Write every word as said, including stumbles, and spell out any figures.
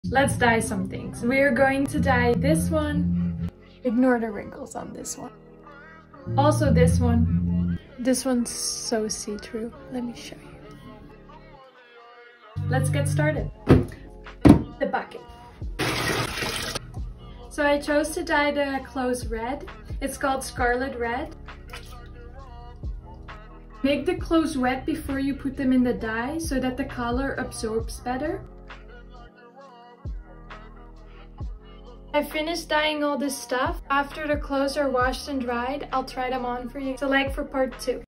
Let's dye some things. We're going to dye this one. Ignore the wrinkles on this one. Also this one. This one's so see-through. Let me show you. Let's get started. The bucket. So I chose to dye the clothes red. It's called Scarlet Red. Make the clothes wet before you put them in the dye so that the color absorbs better. I finished dyeing all this stuff. After the clothes are washed and dried, I'll try them on for you. So like for part two.